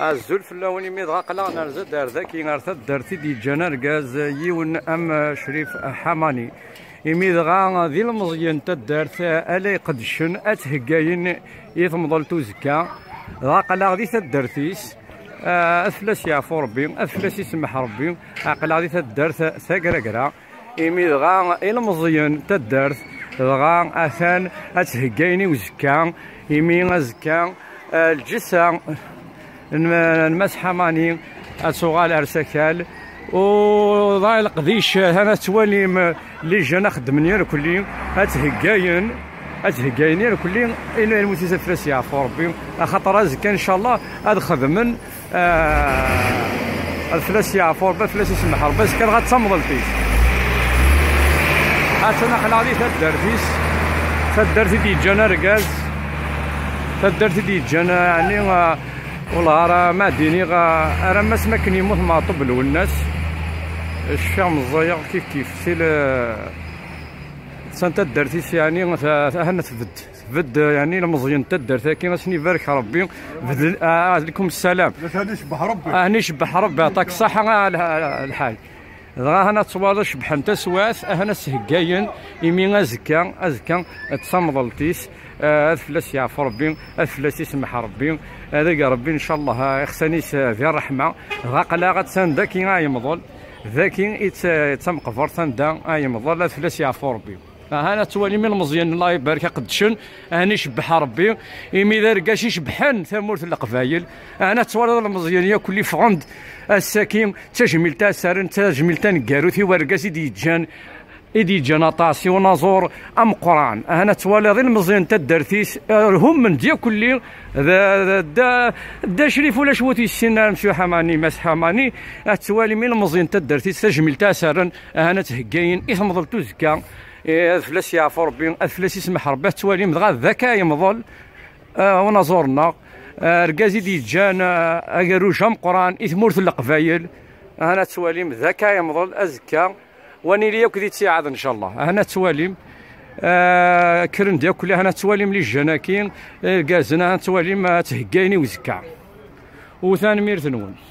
الزلف اللوني ميد غاقلا نرزا دار ذاكي غارثا دارتي دي جانا ركاز يون ام شريف حماني يميد غا ذي المزيان تدارت الا قدشن اتهكاين يثمضل توزكا غاقلا ذي تدارتيس اثلاث يعفو ربي اثلاث يسمح ربي عقلا ذي تدارت ثاكراكرا يميد غا المزيان تدارت غا اثان اتهكايني وزكا يمين زكا الجسا المسحه ماني اتسوغال ارسكال وضاي القديش انا توالي لي جانا خدمني كلي اتهكاين كلي الى المتيسه فلاس يعفو ربي خاطر زكا ان شاء الله هاد خدمن الفلاس يعفو ربي فلاس يسمح ربي كان غتصمد الفيس اتنا خلا غادي تدرتي دي جانا ركاز تدرتي دي جانا يعني والله راه ما ديني راه ما سمكن يموت مع طبل والناس الشام الزايغ كيف سي سانت درتيس يعني هنا تفد يعني المزيان تدرت كي غاسني يبارك ربي لكم السلام هاني شبح ربي شبح ربي يعطيك الصحه الحال غا هنا تصوالو شبحن تسواث هنا سهكاين يمين ازكا تصمضلتيس الفلاس يعفو ربي الفلاس يسمح ربي هذاك ربي ان شاء الله يخسانيس ذي الرحمه غاقلا غتساندا كي غايمضل ذاكي يتمقفر ساندا غايمضل الفلاس يعفو ربي هنا توالي من المزيان الله يبارك قدشن هاني شبح ربي يمي ذا ركاش يشبحن ثمورة القبايل انا توالي المزيان يا كل فغند الساكين تجميل تاع سارن تجميل تاع نكاروثي وركاش يدي جانا طاسي ونازور ام قران انا توالي غير المزيان تاع الدرتيس هم من ديا كلي دا شريف ولا شوتي السن مشي حماني مس حماني توالي من المزيان تاع الدرتيس تجميل تاع سارن انا تهكاين يثمضل توزكا الفلاس يعفو ربي الفلاس يسمح ربي توالي مدغا ذكا يمضل ونازورنا ركازي دي جانا اكاروج ام قران اثمورث القبايل انا توالي ذكا يمضل ازكا واني ليا كدي تساعد ان شاء الله انا تواليم كرن ديال كلها انا تواليم لي الجناكين كازنا تواليم تهكايني وزكا وثاني ميرثنون